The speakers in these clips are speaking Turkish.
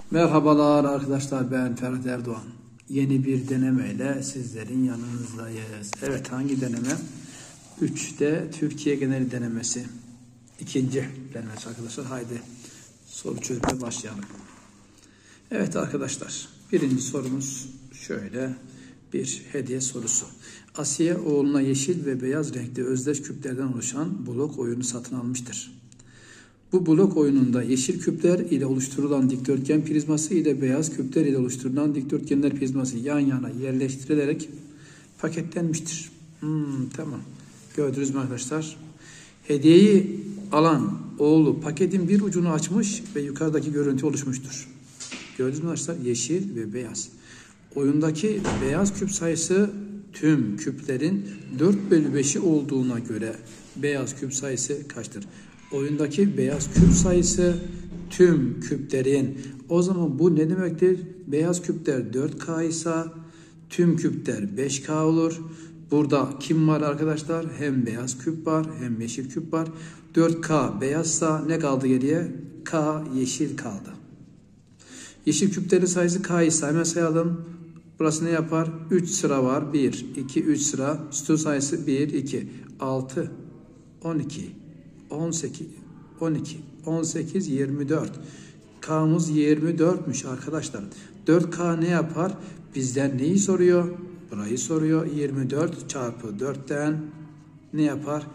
Merhabalar arkadaşlar, ben Ferhat Erdoğan. Yeni bir denemeyle sizlerin yanınızdayız. Evet, hangi deneme? 3'te Türkiye geneli denemesi. İkinci denemesi arkadaşlar. Haydi soru çözmeye başlayalım. Evet arkadaşlar, birinci sorumuz şöyle bir hediye sorusu. Asiye oğluna yeşil ve beyaz renkli özdeş küplerden oluşan blok oyunu satın almıştır. Bu blok oyununda yeşil küpler ile oluşturulan dikdörtgen prizması ile beyaz küpler ile oluşturulan dikdörtgenler prizması yan yana yerleştirilerek paketlenmiştir. Tamam. Gördünüz mü arkadaşlar? Hediyeyi alan oğlu paketin bir ucunu açmış ve yukarıdaki görüntü oluşmuştur. Gördünüz mü arkadaşlar? Yeşil ve beyaz. Oyundaki beyaz küp sayısı tüm küplerin 4/5'i olduğuna göre beyaz küp sayısı kaçtır? Oyundaki beyaz küp sayısı tüm küplerin. O zaman bu ne demektir? Beyaz küpler 4K ise tüm küpler 5K olur. Burada kim var arkadaşlar? Hem beyaz küp var hem yeşil küp var. 4K beyazsa ne kaldı geriye? K yeşil kaldı. Yeşil küplerin sayısı K ise hemen sayalım. Burası ne yapar? 3 sıra var. 1, 2, 3 sıra. Sütun sayısı 1, 2, 6, 12, 18, 12, 18, 24. K'mız 24'müş arkadaşlar. 4K ne yapar? Bizden neyi soruyor? Burayı soruyor. 24 çarpı 4'ten ne yapar?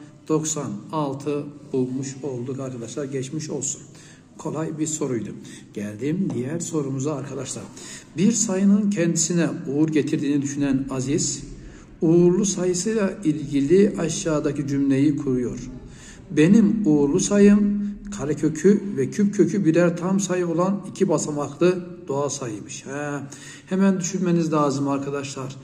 96 bulmuş olduk arkadaşlar. Geçmiş olsun. Kolay bir soruydu. Geldim diğer sorumuza arkadaşlar. Bir sayının kendisine uğur getirdiğini düşünen Aziz, uğurlu sayısıyla ilgili aşağıdaki cümleyi kuruyor. Benim uğurlu sayım karekökü ve küp kökü birer tam sayı olan 2 basamaklı doğal sayıymış. Hemen düşünmeniz lazım arkadaşlar.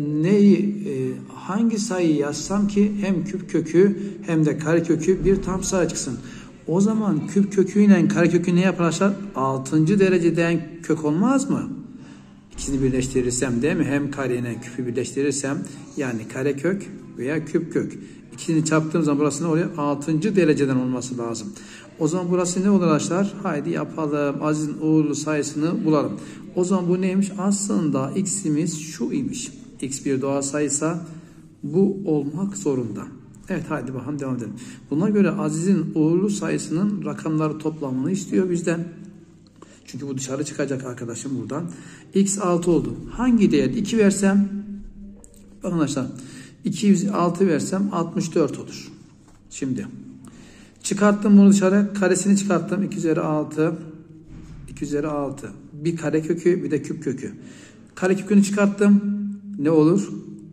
Hangi sayıyı yazsam ki hem küp kökü hem de karekökü bir tam sayı çıksın. O zaman küp köküyle karekökü ne yaparlar? 6. dereceden kök olmaz mı? İkisini birleştirirsem değil mi? Hem kareyle küpü birleştirirsem yani karekök veya küp kök. İkisini çarptığım zaman burası ne oluyor? 6. dereceden olması lazım. O zaman burası ne olur arkadaşlar? Haydi yapalım. Aziz'in uğurlu sayısını bulalım. O zaman bu neymiş? Aslında x'imiz şu imiş. X bir doğal sayıysa bu olmak zorunda. Evet, haydi bakalım devam edelim. Buna göre Aziz'in uğurlu sayısının rakamları toplamını istiyor bizden. Çünkü bu dışarı çıkacak arkadaşım buradan. X 6 oldu. Hangi değer? 2 versem, bakın arkadaşlar, 206 versem 64 olur. Şimdi çıkarttım bunu dışarı. Karesini çıkarttım. 2 üzeri 6. 2 üzeri 6. Bir kare kökü bir de küp kökü. Kare kökünü çıkarttım. Ne olur?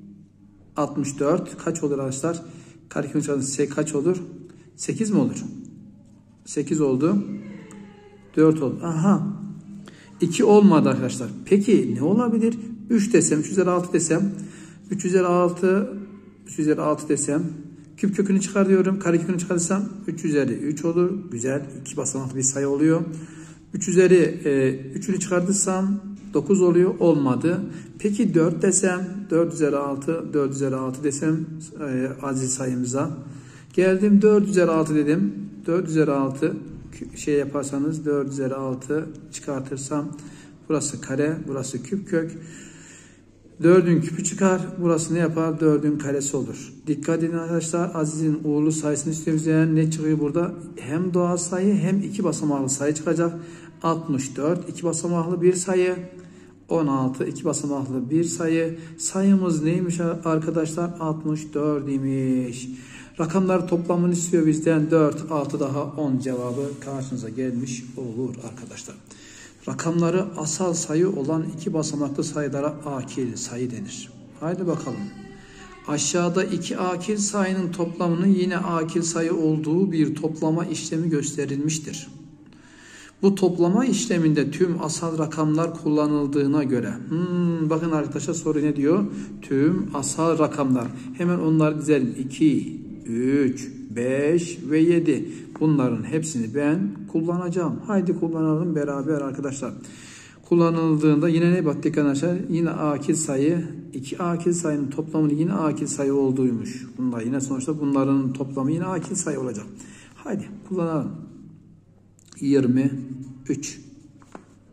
64. Kaç olur arkadaşlar? Kare kökünü çıkarttım. Kaç olur? 8 mi olur? 8 oldu. 4 oldu. Aha. 2 olmadı arkadaşlar. Peki ne olabilir? 3 desem, 3 üzeri 6 desem, 3 üzeri 6, 3 üzeri 6 desem, küp kökünü çıkarıyorum. Kare kökünü çıkartırsam 3 üzeri 3 olur. Güzel. 2 basamaklı bir sayı oluyor. 3 üzeri 3'ünü çıkartırsam 9 oluyor. Olmadı. Peki 4 desem, 4 üzeri 6, 4 üzeri 6 desem aziz sayımıza. Geldim 4 üzeri 6 dedim. 4 üzeri 6 yaparsanız 4 üzeri 6 çıkartırsam burası kare, burası küp kök. 4'ün küpü çıkar. Burası ne yapar? 4'ün karesi olur. Dikkat edin arkadaşlar. Aziz'in uğurlu sayısını istiyoruz. Yani ne çıkıyor burada? Hem doğal sayı hem 2 basamaklı sayı çıkacak. 64 2 basamaklı bir sayı. 16 2 basamaklı bir sayı. Sayımız neymiş arkadaşlar? 64 imiş. Rakamlar toplamını istiyor bizden. 4, 6 daha 10 cevabı karşınıza gelmiş olur arkadaşlar. Rakamları asal sayı olan 2 basamaklı sayılara akil sayı denir. Haydi bakalım. Aşağıda 2 akil sayının toplamının yine akil sayı olduğu bir toplama işlemi gösterilmiştir. Bu toplama işleminde tüm asal rakamlar kullanıldığına göre. Bakın arkadaşlar soru ne diyor? Tüm asal rakamlar. Hemen onları dizelim. 2, 3, 5 ve 7. Bunların hepsini ben kullanacağım. Haydi kullanalım beraber arkadaşlar. Kullanıldığında yine ne bak dikkat arkadaşlar? Yine akil sayı. 2 akil sayının toplamı yine akil sayı olduğuymuş. Bunlar yine sonuçta bunların toplamı yine akil sayı olacak. Haydi kullanalım. 23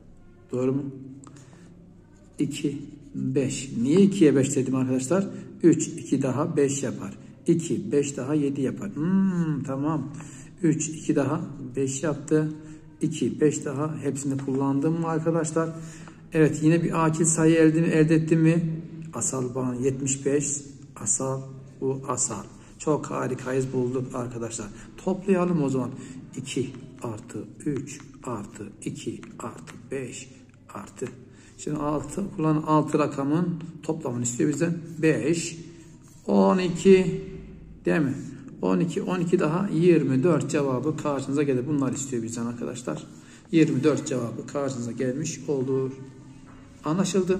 Doğru mu? 2, 5. Niye 2'ye 5 dedim arkadaşlar? 3, 2 daha 5 yapar. 2, 5 daha 7 yapar. Tamam. 3, 2 daha 5 yaptı. 2, 5 daha hepsini kullandım mı arkadaşlar? Evet, yine bir akil sayı elde ettim mi? Asal bağın 75. Asal, bu asal. Çok harikayız, bulduk arkadaşlar. Toplayalım o zaman. 2 artı 3 artı 2 artı 5 artı. Şimdi 6 rakamın toplamını istiyor bizden. 5, 12 değil mi? 12 daha 24 cevabı karşınıza gelir. Bunlar istiyor bizden arkadaşlar. 24 cevabı karşınıza gelmiş olur. Anlaşıldı.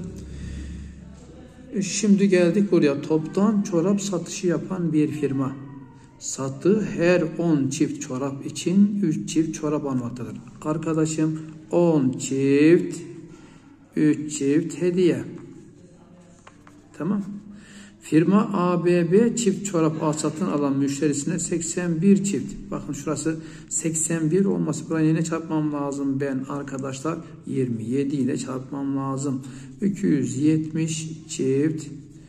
Şimdi geldik buraya. Toptan çorap satışı yapan bir firma. Sattığı her 10 çift çorap için 3 çift çorap almaktadır. Arkadaşım 10 çift 3 çift hediye. Tamam. Firma ABB çift çorap satın alan müşterisine 81 çift. Bakın şurası 81 olması. Buraya yine çarpmam lazım ben arkadaşlar. 27 ile çarpmam lazım. 270 çift.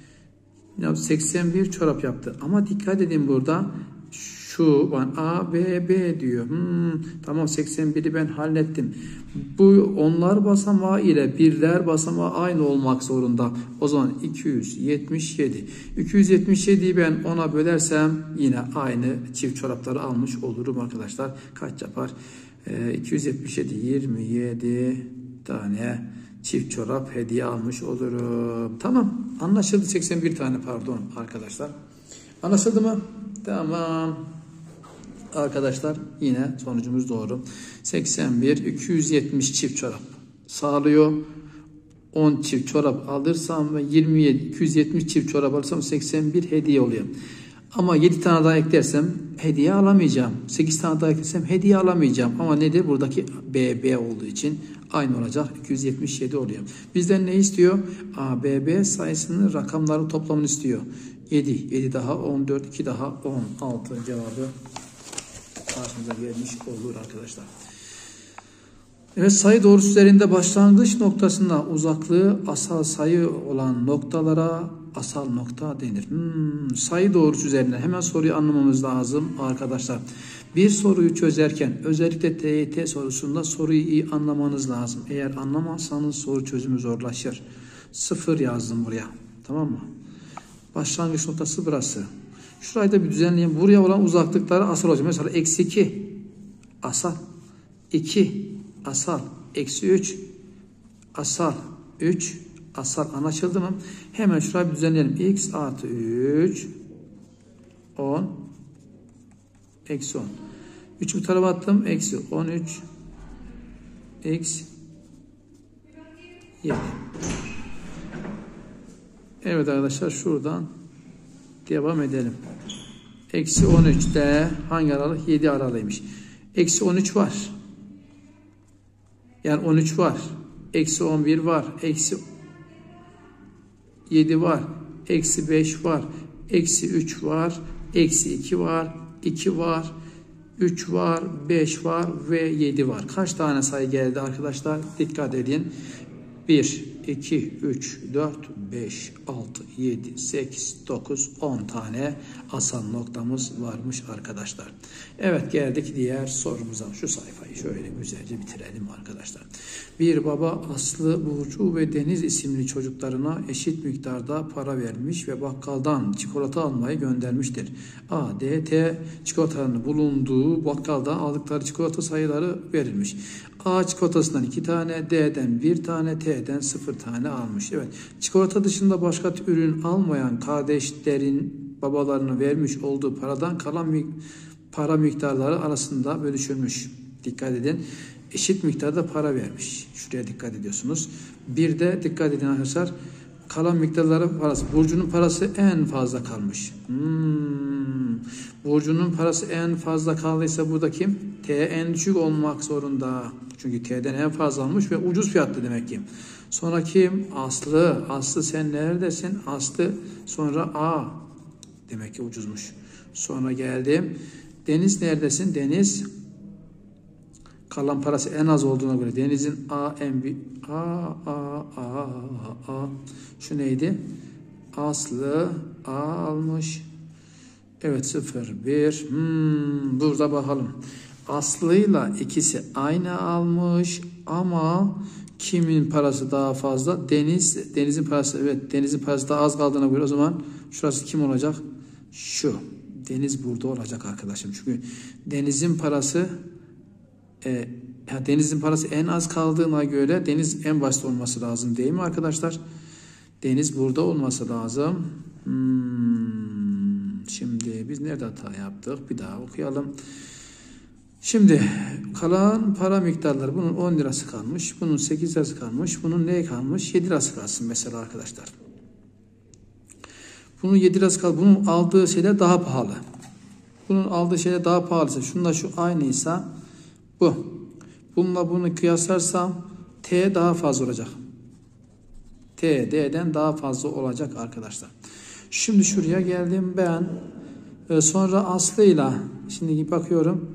81 çorap yaptı. Ama dikkat edin burada. Şu ABB diyor. Tamam, 81'i ben hallettim. Bu onlar basamağı ile birler basamağı aynı olmak zorunda. O zaman 277. 277'yi ben 10'a bölersem yine aynı çift çorapları almış olurum arkadaşlar. Kaç yapar? 277 27 tane çift çorap hediye almış olurum. Tamam. Anlaşıldı. 81 tane pardon arkadaşlar. Anlaşıldı mı? Tamam. Arkadaşlar yine sonucumuz doğru. 81, 270 çift çorap sağlıyor. 10 çift çorap alırsam ve 27, 270 çift çorap alırsam 81 hediye oluyor. Ama 7 tane daha eklersem hediye alamayacağım. 8 tane daha eklersem hediye alamayacağım. Ama nedir? Buradaki BB olduğu için aynı olacak. 277 oluyor. Bizden ne istiyor? ABB sayısının rakamları toplamını istiyor. 7. 7 daha 14. 2 daha 16 cevabı karşımıza gelmiş olur arkadaşlar. Evet, sayı doğrusu üzerinde başlangıç noktasında uzaklığı asal sayı olan noktalara asal nokta denir. Sayı doğrusu üzerinde hemen soruyu anlamamız lazım arkadaşlar. Bir soruyu çözerken özellikle TYT sorusunda soruyu iyi anlamanız lazım. Eğer anlamazsanız soru çözümü zorlaşır. 0 yazdım buraya. Tamam mı? Başlangıç noktası burası. Şurayı da bir düzenleyelim. Buraya olan uzaklıkları asal olacak. Mesela eksi 2 asal. 2 asal. Eksi 3 asal. 3 asal. Anlaşıldı mı? Hemen şurayı bir düzenleyelim. X artı 3 10 eksi 10. 3 bu tarafa attım. Eksi 13 x 7. Evet arkadaşlar, şuradan devam edelim. Eksi 13'te hangi aralık? 7 aralığıymış. Eksi 13 var. Yani 13 var. Eksi 11 var. Eksi 7 var. Eksi 5 var. Eksi 3 var. Eksi 2 var. 2 var. 3 var. 5 var. Ve 7 var. Kaç tane sayı geldi arkadaşlar? Dikkat edin. 1, 2, 3, 4, 5, 6, 7, 8, 9, 10 tane asal noktamız varmış arkadaşlar. Evet, geldik diğer sorumuza. Şu sayfayı şöyle güzelce bitirelim arkadaşlar. Bir baba Aslı, Burcu ve Deniz isimli çocuklarına eşit miktarda para vermiş ve bakkaldan çikolata almayı göndermiştir. A, D, T çikolatalarının bulunduğu bakkaldan aldıkları çikolata sayıları verilmiş. A çikolatasından 2 tane, D'den 1 tane, T'den 0 tane almış. Evet, çikolata dışında başka ürün almayan kardeşlerin babalarının vermiş olduğu paradan kalan para miktarları arasında bölüşülmüş. Dikkat edin. Eşit miktarda para vermiş. Şuraya dikkat ediyorsunuz. Bir de dikkat edin arkadaşlar. Kalan miktarları parası. Burcu'nun parası en fazla kalmış. Burcu'nun parası en fazla kaldıysa burada kim? T en düşük olmak zorunda. Çünkü T'den en fazla almış ve ucuz fiyatlı demek ki. Sonra kim? Aslı. Aslı sen neredesin? Aslı. Sonra A. Demek ki ucuzmuş. Sonra geldim. Deniz neredesin? Deniz. Kalan parası en az olduğuna göre Deniz'in şu neydi? Aslı A almış. Evet 0 1. Burada bakalım. Aslı'yla ikisi aynı almış ama kimin parası daha fazla? Deniz'in parası, evet Deniz'in parası daha az kaldığına göre o zaman şurası kim olacak? Şu. Deniz burada olacak arkadaşım. Çünkü Deniz'in parası en az kaldığına göre Deniz en başta olması lazım değil mi arkadaşlar? Deniz burada olması lazım. Şimdi biz nerede hata yaptık? Bir daha okuyalım. Şimdi kalan para miktarları, bunun 10 lirası kalmış, bunun 8 lirası kalmış, bunun ne kalmış? 7 lirası kalsın mesela arkadaşlar. Bunun 7 lirası kaldı. Bunun aldığı şeyler daha pahalı. Bunun aldığı şeyler daha pahalısa, şununla şu aynıysa bu. Bununla bunu kıyaslarsam T daha fazla olacak. T, D'den daha fazla olacak arkadaşlar. Şimdi şuraya geldim ben. Sonra Aslı'yla, şimdi bakıyorum.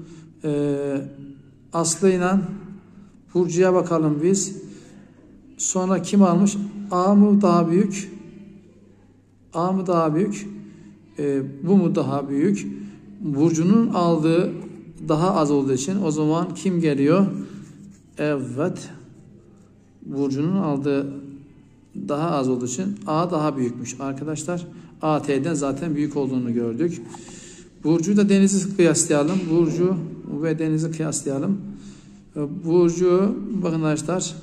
Aslı'yla Burcu'ya bakalım biz. Sonra kim almış? A mı daha büyük? A mı daha büyük? Bu mu daha büyük? Burcu'nun aldığı daha az olduğu için o zaman kim geliyor? Evet. Burcu'nun aldığı daha az olduğu için A daha büyükmüş arkadaşlar. A T'den zaten büyük olduğunu gördük. Burcu da Deniz'i kıyaslayalım. Burcu ve Deniz'i kıyaslayalım. Burcu bakın arkadaşlar.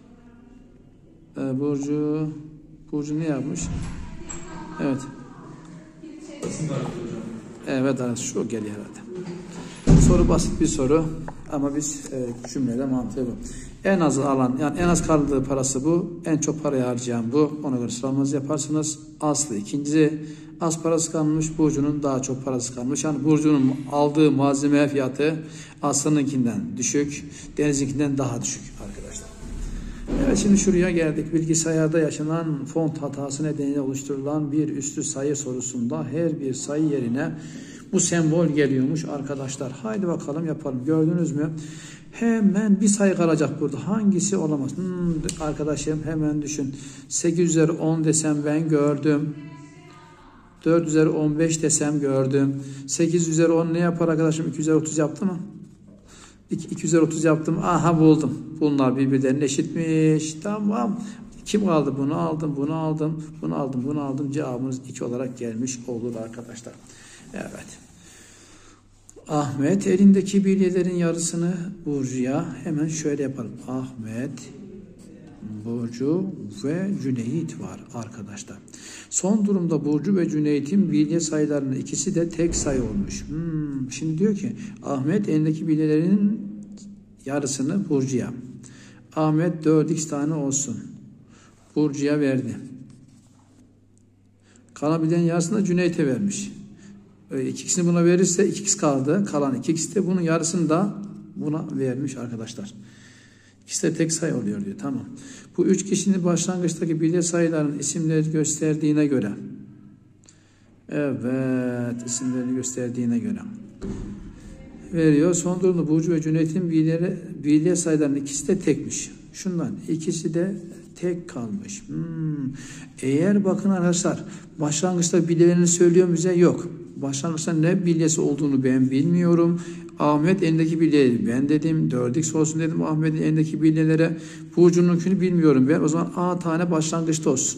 Burcu ne yapmış? Evet. Evet şu geliyor herhalde. Soru basit bir soru ama biz cümlede mantığı bu. En az alan, yani en az kaldığı parası bu. En çok parayı harcayan bu. Ona göre sıralamanızı yaparsınız. Aslı ikinci. Az parası kalmış. Burcu'nun daha çok parası kalmış. Yani Burcu'nun aldığı malzeme fiyatı Aslı'nınkinden düşük. Deniz'inkinden daha düşük arkadaşlar. Evet, şimdi şuraya geldik. Bilgisayarda yaşanan font hatası nedeniyle oluşturulan bir üstü sayı sorusunda her bir sayı yerine bu sembol geliyormuş arkadaşlar. Haydi bakalım yapalım. Gördünüz mü? Hemen bir sayı kalacak burada. Hangisi olamaz? Arkadaşım hemen düşün. 8 üzeri 10 desem ben gördüm. 4 üzeri 15 desem gördüm. 8 üzeri 10 ne yapar arkadaşım? 2 üzeri 30 yaptı mı? 2 üzeri 30 yaptım. Aha buldum. Bunlar birbirlerine eşitmiş. Tamam. Kim aldı? Bunu aldım. Bunu aldım. Bunu aldım. Bunu aldım. Cevabımız 2 olarak gelmiş olur arkadaşlar. Evet. Ahmet elindeki bilyelerin yarısını Burcu'ya hemen şöyle yapalım. Ahmet, Burcu ve Cüneyt var arkadaşlar. Son durumda Burcu ve Cüneyt'in bilye sayılarının ikisi de tek sayı olmuş. Şimdi diyor ki Ahmet elindeki bilyelerin yarısını Burcu'ya. Ahmet 4x tane olsun. Burcu'ya verdi. Kalan bilyenin yarısını da Cüneyt'e vermiş. 2x'ini buna verirse 2x kaldı. Kalan 2x de bunun yarısını da buna vermiş arkadaşlar. İkisi de tek sayı oluyor diyor. Tamam. Bu 3 kişinin başlangıçtaki bilye sayılarının isimleri gösterdiğine göre. Evet. İsimlerini gösterdiğine göre. Veriyor. Son durumda Burcu ve Cüneyt'in bilye sayılarının ikisi de tekmiş. Şundan ikisi de tek kalmış. Eğer bakın arkadaşlar başlangıçta bilyelerini söylüyor mu bize? Yok. Başlangıçta ne bilyesi olduğunu ben bilmiyorum. Ahmet elindeki bilyeleri ben dedim. 4x olsun dedim Ahmet'in elindeki bilyelere. Burcu'nunkini bilmiyorum ben. O zaman A tane başlangıçta olsun.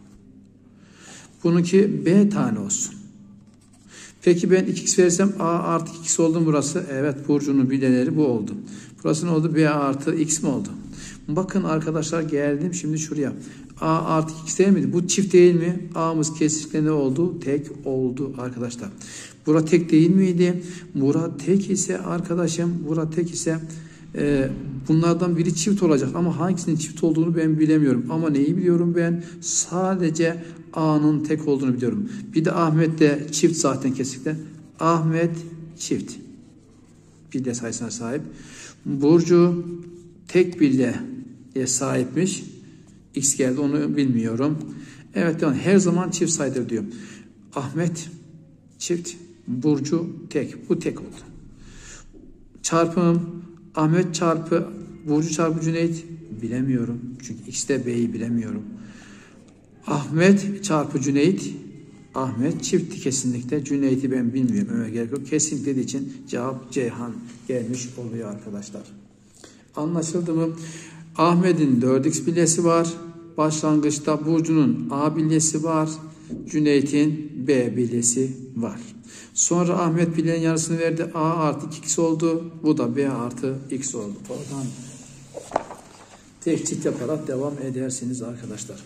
Bununki B tane olsun. Peki ben 2x verirsem A artı 2x oldu mu burası? Evet, Burcu'nun bilyeleri bu oldu. Burası ne oldu? B artı x mi oldu? Bakın arkadaşlar geldim şimdi şuraya. A artı x değil miydi? Bu çift değil mi? A'mız kesinlikle ne oldu? Tek oldu arkadaşlar. Bura tek değil miydi? Bura tek ise arkadaşım, bura tek ise bunlardan biri çift olacak. Ama hangisinin çift olduğunu ben bilemiyorum. Ama neyi biliyorum ben? Sadece A'nın tek olduğunu biliyorum. Bir de Ahmet de çift zaten kesinlikle. Ahmet çift. Bilye sayısına sahip. Burcu tek bilyeye sahipmiş. X geldi, onu bilmiyorum. Evet, yani her zaman çift sayıdır diyor. Ahmet çift, Burcu tek. Bu tek oldu. Çarpım Ahmet çarpı Burcu çarpı Cüneyt bilemiyorum. Çünkü X de B'yi bilemiyorum. Ahmet çarpı Cüneyt. Ahmet çiftti kesinlikle. Cüneyt'i ben bilmiyorum. Öyle gerek yok. Kesinlikle dediği için cevap Ceyhan gelmiş oluyor arkadaşlar. Anlaşıldı mı? Ahmet'in 4x bilyesi var. Başlangıçta Burcu'nun A bilyesi var. Cüneyt'in B bilyesi var. Sonra Ahmet bilyenin yarısını verdi. A artı 2x oldu. Bu da B artı x oldu. Oradan tek çift yaparak devam edersiniz arkadaşlar.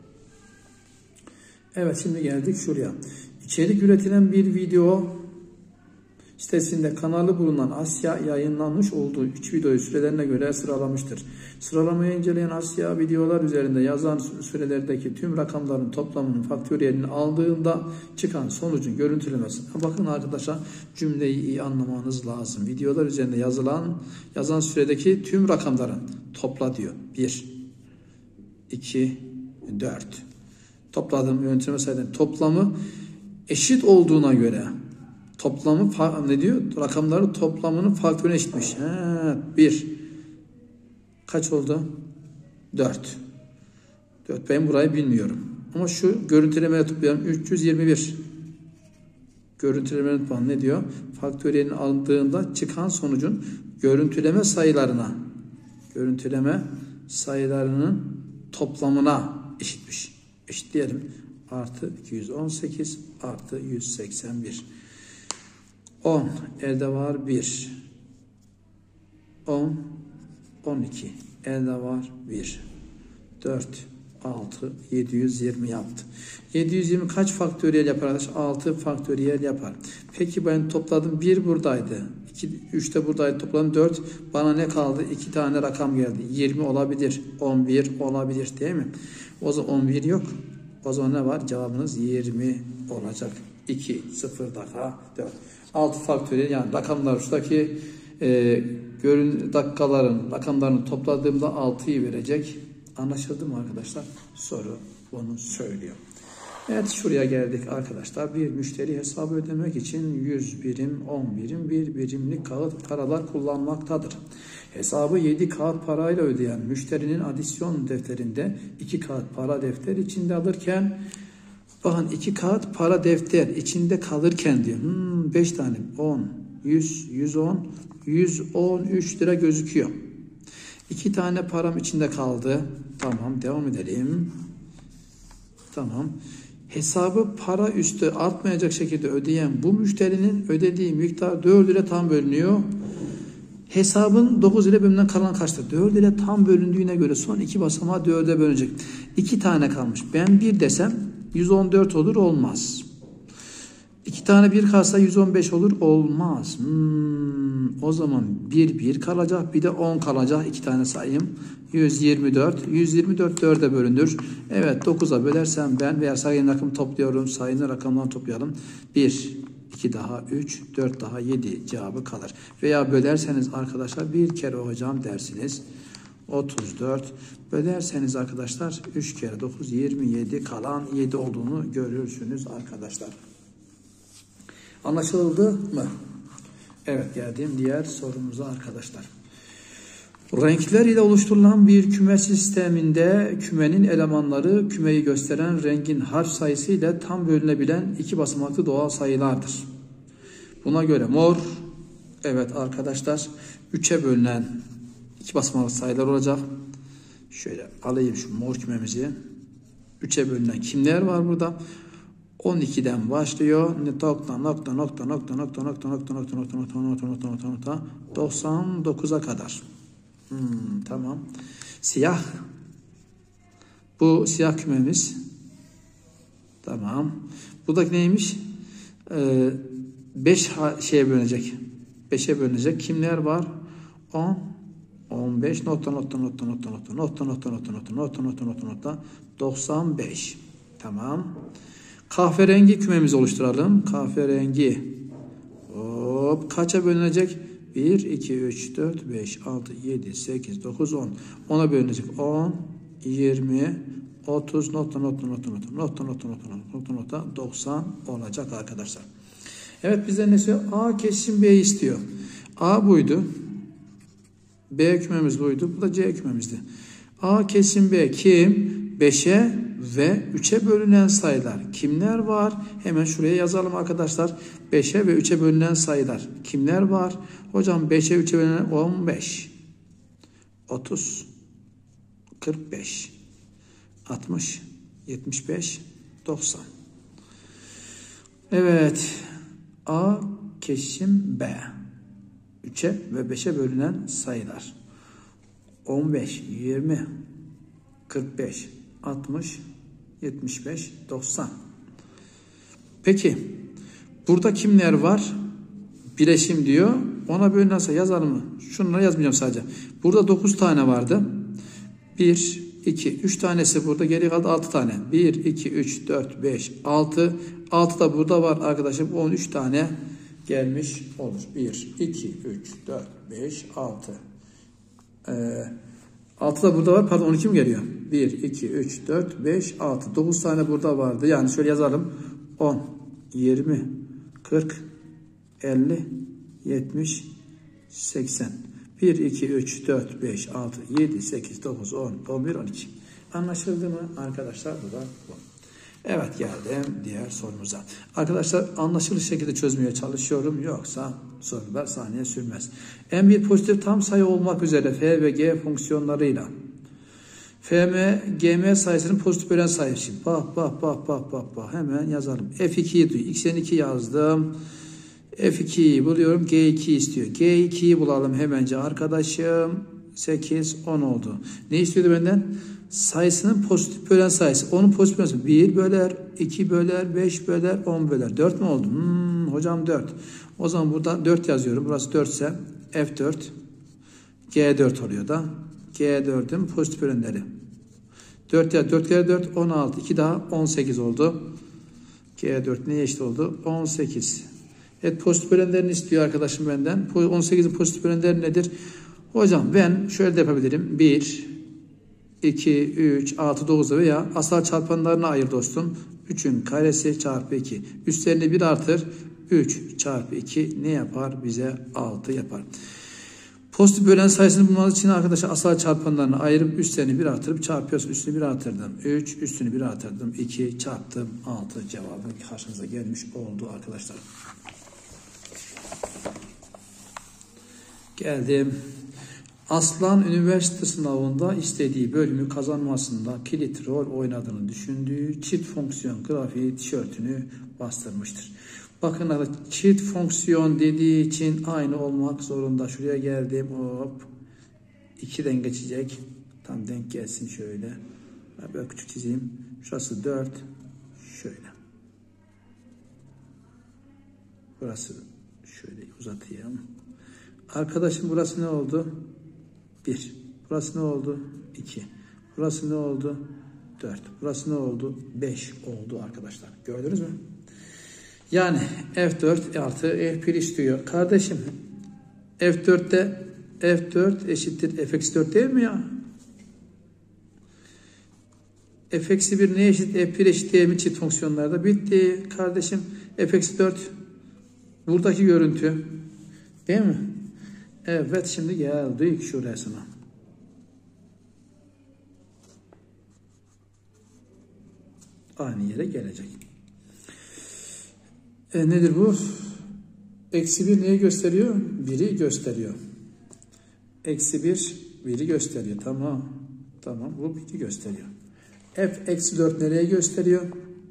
Evet, şimdi geldik şuraya. İçerik üretilen bir video sitesinde kanalı bulunan Asya yayınlanmış olduğu 3 videoyu sürelerine göre sıralamıştır. Sıralamayı inceleyen Asya videolar üzerinde yazan sürelerdeki tüm rakamların toplamının faktöriyelini aldığında çıkan sonucun görüntülemesi. Bakın arkadaşlar, cümleyi iyi anlamanız lazım. Videolar üzerinde yazan süredeki tüm rakamların topla diyor. 1, 2, 4. Topladığım yönteme sayıların toplamı eşit olduğuna göre toplamı ne diyor? Rakamları toplamının faktörüne eşitmiş. 1. Kaç oldu? 4. 4. Ben burayı bilmiyorum. Ama şu görüntülemeye toplayalım. 321. Görüntülemenin puanı ne diyor? Faktöriyelini aldığında çıkan sonucun görüntüleme sayılarının toplamına eşitmiş. Eşitleyelim. Artı 218 artı 181. 10 elde var 1. 10 12 elde var 1. 4 6 720 yaptı. 720 kaç faktöriyel yapar arkadaş? 6 faktöriyel yapar. Peki ben topladım, 1 buradaydı. 3 de buradaydı, topladım 4. Bana ne kaldı? 2 tane rakam geldi. 20 olabilir. 11 olabilir değil mi? O zaman 11 yok. O zaman ne var? Cevabınız 20 olacak. 2, 0 daha 4. 6 faktöriyel, yani rakamlar şuradaki dakikaların rakamlarını topladığımda 6'yı verecek. Anlaşıldı mı arkadaşlar? Soru bunu söylüyor. Evet, şuraya geldik arkadaşlar. Bir müşteri hesabı ödemek için 100 birim, 10 birim, 1 birimlik kağıt paralar kullanmaktadır. Hesabı 7 kağıt parayla ödeyen müşterinin adisyon defterinde 2 kağıt para defter içinde alırken, bakın 2 kağıt para defter içinde kalırken diyor. 5 tane 10, 100, 110, 113 lira gözüküyor. 2 tane param içinde kaldı. Tamam, devam edelim. Tamam. Hesabı para üstü artmayacak şekilde ödeyen bu müşterinin ödediği miktar 4 ile tam bölünüyor. Hesabın 9 ile bölümünden kalan kaçtır? 4 ile tam bölündüğüne göre son 2 basamağı 4'e bölünecek. 2 tane kalmış. Ben 1 desem 114 olur, olmaz. 2 tane 1 kalsa 115 olur, olmaz. O zaman 1 kalacak, bir de 10 kalacak. 2 tane sayayım. 124. 124 4'e bölünür. Evet, 9'a bölersem ben veya sayının rakamı topluyorum. Sayının rakamlarını toplayalım. 1, 2 daha 3, 4 daha 7 cevabı kalır. Veya bölerseniz arkadaşlar bir kere hocam dersiniz. 34. Bölerseniz arkadaşlar 3 kere 9 27, kalan 7 olduğunu görürsünüz arkadaşlar. Anlaşıldı mı? Evet, geldiğim diğer sorumuza arkadaşlar. Renkler ile oluşturulan bir küme sisteminde kümenin elemanları kümeyi gösteren rengin harf sayısı ile tam bölünebilen 2 basamaklı doğal sayılardır. Buna göre mor, evet arkadaşlar, 3'e bölünen 2 basamaklı sayılar olacak. Şöyle alayım şu mor kümemizi. 3'e bölünen kimler var burada? 12'den başlıyor. 99'a kadar. Tamam. Siyah. Bu siyah kümemiz. Tamam. Buradaki neymiş? 5 şeye bölünecek. 5'e bölünecek. Kimler var? 10, 15, 95. Tamam. Kahverengi kümemizi oluşturalım. Kahverengi. Hop, kaça bölünecek? 1, 2, 3, 4, 5, 6, 7, 8, 9, 10. 10'a bölünecek. 10, 20, 30, 90 olacak arkadaşlar. Evet, bizden ne istiyor? A kesişim B istiyor. A buydu. B kümemiz buydu. Bu da C kümemizdi. A kesim B kim? 5'e ve 3'e bölünen sayılar. Kimler var? Hemen şuraya yazalım arkadaşlar. 5'e ve 3'e bölünen sayılar. Kimler var? Hocam 5'e 3'e bölünen 15, 30, 45, 60, 75, 90. Evet. A kesim B. 3'e ve 5'e bölünen sayılar. 15, 20, 45, 60, 75, 90. Peki burada kimler var? Bileşim diyor. Ona bölünen sayı yazalım mı? Şunları yazmayacağım sadece. Burada 9 tane vardı. 1, 2, 3 tanesi burada. Geri kaldı 6 tane. 1, 2, 3, 4, 5, 6. 6 da burada var arkadaşım. 13 tane gelmiş olur. 1, 2, 3, 4, 5, 6. 6 da burada var. Pardon 12 mi geliyor? 1, 2, 3, 4, 5, 6. 9 tane burada vardı. Yani şöyle yazalım. 10, 20, 40, 50, 70, 80. 1, 2, 3, 4, 5, 6, 7, 8, 9, 10, 11, 12. Anlaşıldı mı arkadaşlar? Bu da bu. Evet geldim diğer sorumuza. Arkadaşlar anlaşılır şekilde çözmeye çalışıyorum. Yoksa sorular saniye sürmez. En1 pozitif tam sayı olmak üzere F ve G fonksiyonlarıyla FM, GM sayısının pozitif bölen sayısı. Bak. Hemen yazalım. F2'yi duy. Xn2 yazdım. F2'yi buluyorum. G2 istiyor. G2'yi bulalım hemence arkadaşım. 8, 10 oldu. Ne istiyordu benden? Sayısının pozitif bölen sayısı. Onun pozitif bölen sayısı. 1 böler, 2 böler, 5 böler, 10 böler. 4 mü oldu? Hocam 4. O zaman burada 4 yazıyorum. Burası 4 ise F4, G4 oluyor da. G4'ün pozitif bölenleri. 4 ya 4 kere 4 16. 2 daha 18 oldu. G4 neye eşit oldu? 18. Evet pozitif bölenlerini istiyor arkadaşım benden. 18'in pozitif bölenleri nedir? Hocam ben şöyle de yapabilirim. 1, 2, 3, 6, 9 veya asal çarpanlarına ayır dostum. 3'ün karesi çarpı 2. Üstlerini 1 artır. 3 çarpı 2 ne yapar? Bize 6 yapar. Pozitif bölen sayısını bulmanız için arkadaşlar asal çarpanlarını ayırıp üstlerini 1 artırıp çarpıyorsun. Üstünü 1 artırdım. 3, üstünü 1 artırdım. 2 çarptım. 6 cevabı karşınıza gelmiş oldu arkadaşlar. Geldim. Aslan üniversite sınavında istediği bölümü kazanmasında kilit rol oynadığını düşündüğü çift fonksiyon grafiği tişörtünü bastırmıştır. Bakın çift fonksiyon dediği için aynı olmak zorunda. Şuraya geldim. Hop. 2'den geçecek. Tam denk gelsin şöyle. Böyle küçük çizeyim. Şurası 4. Şöyle. Burası şöyle uzatayım. Arkadaşım burası ne oldu? 1. Burası ne oldu? 2. Burası ne oldu? 4. Burası ne oldu? 5 oldu arkadaşlar. Gördünüz mü? Yani F4 artı F1 istiyor. Kardeşim F4'te F4 eşittir F-4 değil mi ya? F-1 neye eşit? F1 eşit değil mi? Çift fonksiyonlarda bitti. Kardeşim F-4 buradaki görüntü değil mi? Evet şimdi geldik şurasına. Aynı yere gelecek. Nedir bu? -1 neyi gösteriyor? 1'i gösteriyor. -1 1'i gösteriyor. Tamam. Tamam. Bu 1'i gösteriyor. F-4 nereye gösteriyor?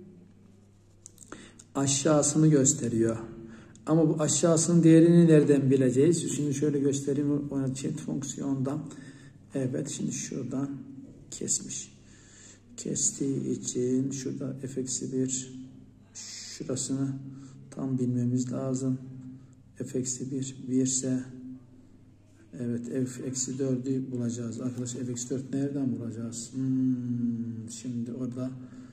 Aşağısını gösteriyor. Ama bu aşağısının değerini nereden bileceğiz? Şimdi şöyle göstereyim. Ona çift fonksiyondan. Evet. Şimdi şuradan kesmiş. Kestiği için şurada F-1 şurasını tam bilmemiz lazım. F-1 1 ise evet F-4'ü bulacağız. Arkadaşlar F-4 nereden bulacağız? Şimdi orada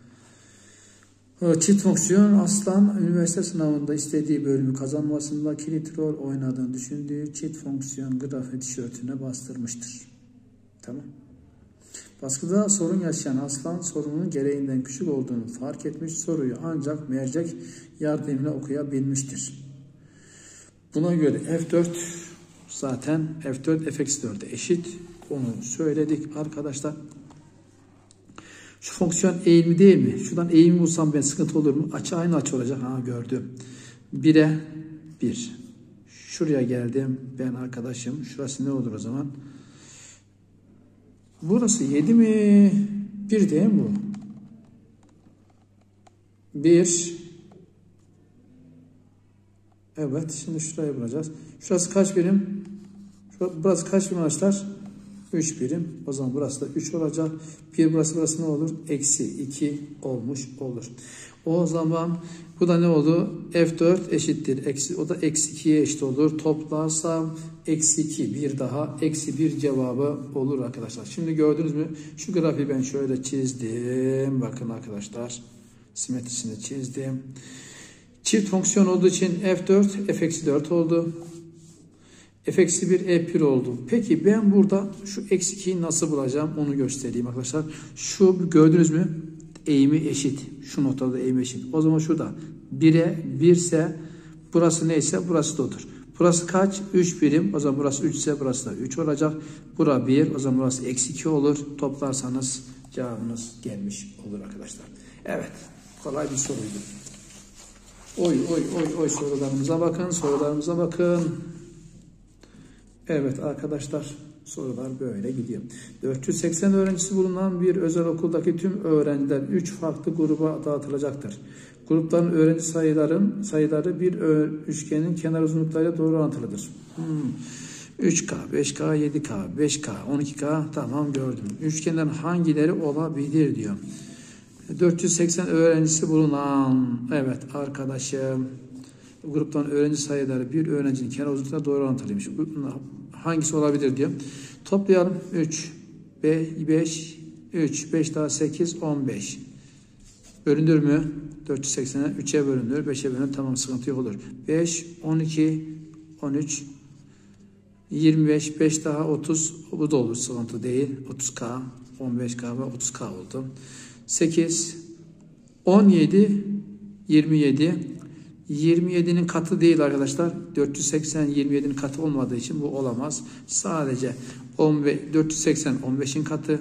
çift fonksiyon Aslan üniversite sınavında istediği bölümü kazanmasında kilit rol oynadığını düşündüğü çift fonksiyon grafiği tişörtüne bastırmıştır. Tamam. Baskıda sorun yaşayan Aslan sorunun gereğinden küçük olduğunu fark etmiş, soruyu ancak mercek yardımıyla okuyabilmiştir. Buna göre F4 zaten f4 f-4'e eşit. Onu söyledik arkadaşlar. Şu fonksiyon eğimli değil mi? Şuradan eğimi bulsam ben sıkıntı olur mu? Açı aynı açı olacak. Ha, gördüm. 1'e 1. Şuraya geldim ben arkadaşım. Şurası ne olur o zaman? Burası 7 mi? 1 değil mi bu? 1. Evet. Şimdi şurayı bulacağız. Şurası kaç birim? Burası kaç birim arkadaşlar? 3 birim. O zaman burası da 3 olacak. Burası ne olur? Eksi 2 olmuş olur. O zaman bu da ne oldu? F4 eşittir. O da eksi 2'ye eşit olur. Toplarsam eksi 2. Bir daha eksi 1 cevabı olur arkadaşlar. Şimdi gördünüz mü? Şu grafiği ben şöyle çizdim. Bakın arkadaşlar. Simetrisini çizdim. Çift fonksiyon olduğu için F4 f-4 oldu. f-1 e1 oldu. Peki ben burada şu eksi 2'yi nasıl bulacağım onu göstereyim arkadaşlar. Şu gördünüz mü? Eğimi eşit. Şu noktada eğimi eşit. O zaman şurada 1'e 1 ise burası neyse burası da odur. Burası kaç? 3 birim. O zaman burası 3 ise burası da 3 olacak. Bura 1. O zaman burası eksi 2 olur. Toplarsanız cevabınız gelmiş olur arkadaşlar. Evet. Kolay bir soruydu. Oy sorularımıza bakın. Evet arkadaşlar, sorular böyle gidiyor. 480 öğrencisi bulunan bir özel okuldaki tüm öğrenciler 3 farklı gruba dağıtılacaktır. Grupların öğrenci sayıları bir üçgenin kenar uzunluklarıyla doğru orantılıdır. 3K, 5K, 7K, 5K, 12K, tamam gördüm. Üçgenlerin hangileri olabilir diyor. 480 öğrencisi bulunan, evet arkadaşım, gruptan öğrenci sayıları bir öğrencinin kenar uzunluklarına doğru orantılıymış. Hangisi olabilir diyor. Toplayalım. 3, 5, 5 daha 8, 15. Bölünür mü? 480'e 3'e bölünür. 5'e bölünür. Tamam, sıkıntı yok olur. 5, 12, 13, 25, 5 daha 30. Bu da olur. Sıkıntı değil. 30K, 15K ve 30K oldu. 8, 17, 27. 27'nin katı değil arkadaşlar. 480 27'nin katı olmadığı için bu olamaz. Sadece 480 15'in katı.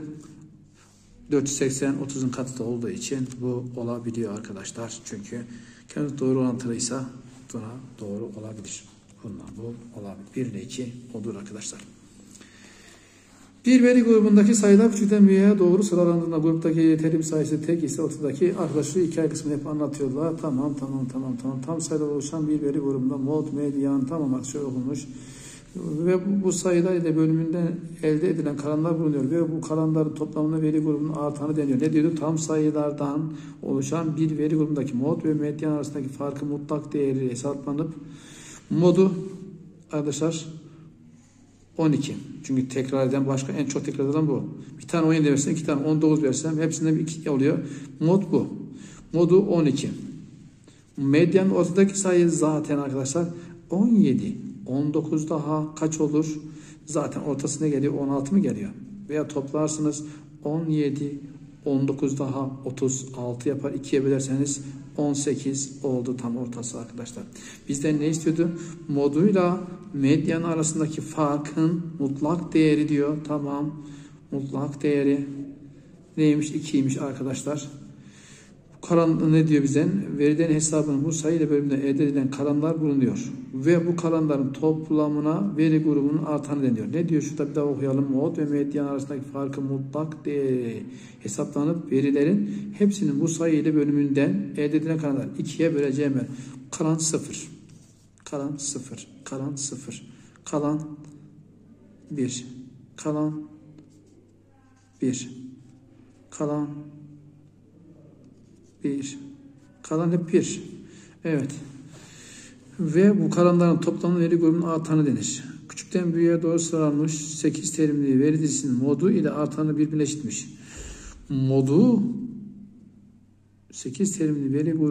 480 30'un katı da olduğu için bu olabiliyor arkadaşlar. Çünkü kendi doğru orantılıysa buna doğru olabilir. Bundan bu olabilir. 1 ile 2 olur arkadaşlar. Bir veri grubundaki sayılar küçükten büyüğe doğru sıralandığında gruptaki terim sayısı tek ise ortadaki arkadaşlar hikaye kısmını hep anlatıyorlar. Tamam. Tam sayılar oluşan bir veri grubunda mod, medyan, tamam şöyle okunmuş. Ve bu sayılar ile bölümünden elde edilen kalanlar bulunuyor. Ve bu kalanların toplamına veri grubunun artanı deniyor. Ne diyordu? Tam sayılardan oluşan bir veri grubundaki mod ve medyan arasındaki farkı mutlak değeri hesaplanıp modu arkadaşlar 12. Çünkü tekrar eden başka en çok tekrar eden bu. Bir tane 17 versem, 2 tane 19 versem hepsinden 2 oluyor. Mod bu. Modu 12. Medyanın ortadaki sayı zaten arkadaşlar 17. 19 daha kaç olur? Zaten ortasına geliyor. 16 mı geliyor? Veya toplarsınız 17, 19 daha 36 yapar. 2'ye bölerseniz 18 oldu tam ortası arkadaşlar. Bizden ne istiyordu? Moduyla medyan arasındaki farkın mutlak değeri diyor. Tamam. Mutlak değeri neymiş? 2'ymiş arkadaşlar. Kalan ne diyor bizden? Verilen hesabının bu sayıyla bölümünde elde edilen kalanlar bulunuyor. Ve bu kalanların toplamına veri grubunun artanı deniyor. Ne diyor? Şurada bir daha okuyalım. Mod ve medyan arasındaki farkı mutlak değeri hesaplanıp verilerin hepsinin bu sayıyla bölümünden elde edilen kalanlar 2'ye böleceğim. Kalan 0. Kalan 0. Kalan 0. Kalan 1. Kalan 1. Kalan 1. Kalan hep 1. Evet. Ve bu kalanların toplamı veri grubunun artanı denir. Küçükten büyüğe doğru sıralanmış 8 terimli veri dizisinin modu ile artanı birbirine eşitmiş. Modu 8 terimli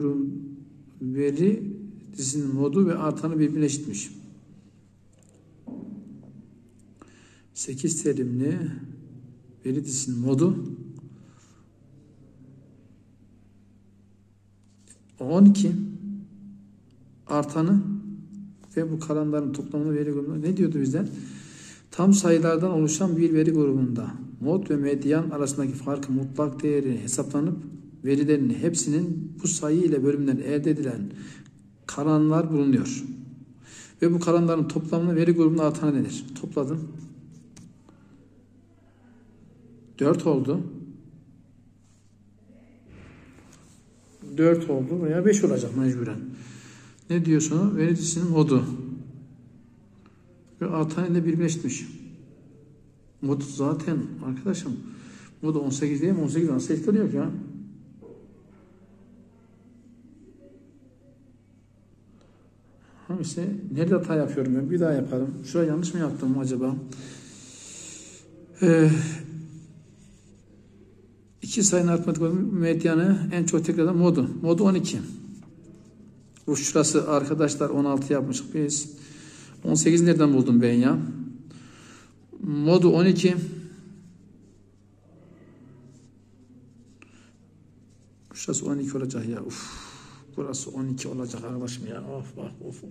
veri dizisinin modu ve artanı birbirine eşitmiş. 8 terimli veri dizisinin modu 12 artanı ve bu kalanların toplamını veri grubunda ne diyordu bizden? Tam sayılardan oluşan bir veri grubunda mod ve medyan arasındaki farkı mutlak değeri hesaplanıp verilerin hepsinin bu sayı ile bölümden elde edilen kalanlar bulunuyor. Ve bu kalanların toplamını veri grubunda artana denir. Topladım. 4 oldu. 4 oldu veya 5 olacak mecburen. Ne diyorsun? Veri dizisinin modu. Ve artan ile birbirine eşitmiş. Modu zaten arkadaşım. Modu 18 değil mi? 18 nasıl etkiliyor ya? Hangisi? Nerede hata yapıyorum ben? Bir daha yapalım. Şuraya yanlış mı yaptım acaba? İki sayının aritmetik medyanı en çok tekrardan modu. Modu 12. Bu şurası arkadaşlar 16 yapmıştık biz. 18 nereden buldum ben ya? Modu 12. Şurası 12 olacak ya. Uf. Burası 12 olacak arkadaşım ya. Of bak of.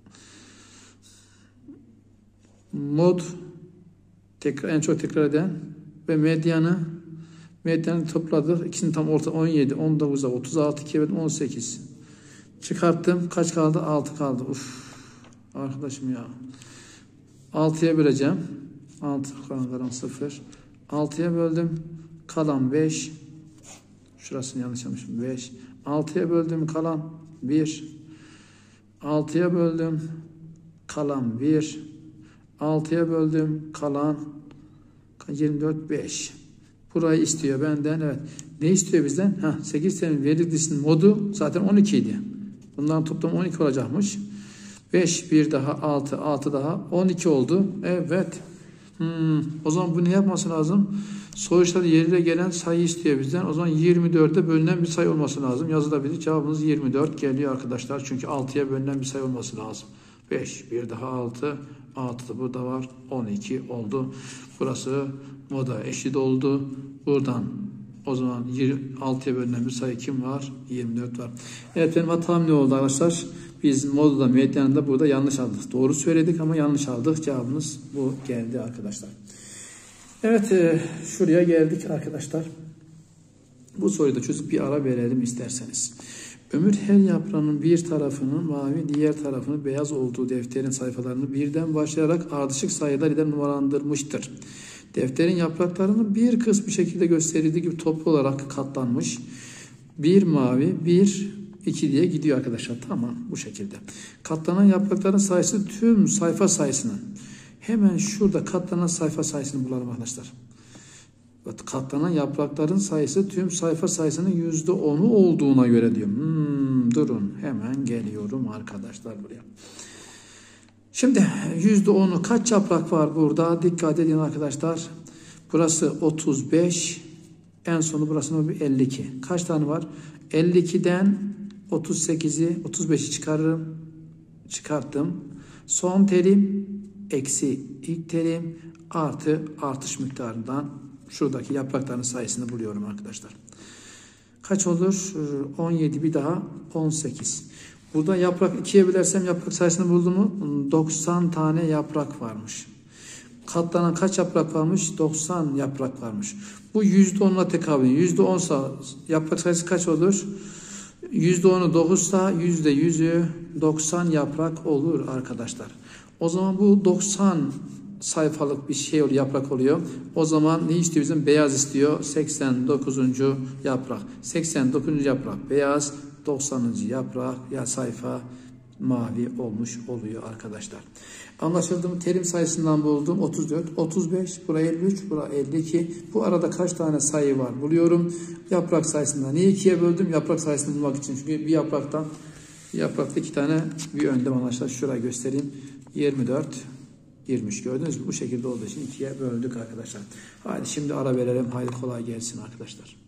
Mod tekrar en çok tekrar eden ve medyanı topladık. İkisini tam orta 17, 19'a 36, 2 18. Çıkarttım. Kaç kaldı? 6 kaldı. Uf. Arkadaşım ya. 6'ya böleceğim. 6 kalan 0. 6'ya böldüm. Kalan 5. Şurasını yanlış yapmışım. 5. 6'ya böldüm. Kalan 1. 6'ya böldüm. Kalan 1. 6'ya böldüm. Kalan 24, 5. Burayı istiyor benden. Evet. Ne istiyor bizden? 8 tane veri dizisinin modu zaten 12 idi. Bunların toplamı 12 olacakmış. 5, 1 daha 6, 6 daha 12 oldu. Evet. O zaman bu ne yapması lazım? Sonuçta yerine gelen sayı istiyor bizden. O zaman 24'e bölünen bir sayı olması lazım. Yazılabilir. Cevabımız 24 geliyor arkadaşlar. Çünkü 6'ya bölünen bir sayı olması lazım. 5, 1 daha 6, 6 da burada var. 12 oldu. Burası moda eşit oldu. Buradan o zaman 6'ya bölünen bir sayı kim var? 24 var. Evet benim hatam ne oldu arkadaşlar? Biz moduda, medyanında burada yanlış aldık. Doğru söyledik ama yanlış aldık. Cevabımız bu geldi arkadaşlar. Evet şuraya geldik arkadaşlar. Bu soruyu da çözüp bir ara verelim isterseniz. Ömür her yaprağının bir tarafının mavi, diğer tarafının beyaz olduğu defterin sayfalarını birden başlayarak ardışık sayılar ile numaralandırmıştır. Defterin yapraklarının bir kısmı şekilde gösterildiği gibi toplu olarak katlanmış. Bir mavi, bir 2 diye gidiyor arkadaşlar. Tamam bu şekilde. Katlanan yaprakların sayısı tüm sayfa sayısının. Hemen şurada katlanan sayfa sayısını bulalım arkadaşlar. Katlanan yaprakların sayısı tüm sayfa sayısının %10'u olduğuna göre diyor. Durun hemen geliyorum arkadaşlar buraya. Şimdi %10'u kaç yaprak var burada? Dikkat edin arkadaşlar. Burası 35. En sonu burası 52. Kaç tane var? 52'den 35'i çıkarırım. Çıkarttım. Son terim eksi ilk terim artı artış miktarından şuradaki yaprakların sayısını buluyorum arkadaşlar. Kaç olur? 17 bir daha 18. Burada yaprak 2'ye bölersem yaprak sayısını buldum mu? 90 tane yaprak varmış. Katlanan kaç yaprak varmış? 90 yaprak varmış. Bu %10'la tekabül. %10'sa yaprak sayısı kaç olur? %10'u 9'sa %100'ü 90 yaprak olur arkadaşlar. O zaman bu 90 sayfalık bir şey oluyor, yaprak oluyor. O zaman ne istiyor bizim? Beyaz istiyor. 89. yaprak. 89. yaprak beyaz. 90. yaprak ya sayfa mavi olmuş oluyor arkadaşlar. Anlaşıldı mı? Terim sayısından buldum. 34, 35, buraya 53, buraya 52. Bu arada kaç tane sayı var? Buluyorum. Yaprak sayısından. Niye 2'ye böldüm? Yaprak sayısını bulmak için. Çünkü bir yaprakta 2 tane bir önlem arkadaşlar. Şuraya göstereyim. 24, 23 gördünüz mü? Bu şekilde olduğu için 2'ye böldük arkadaşlar. Hadi şimdi ara verelim. Haydi kolay gelsin arkadaşlar.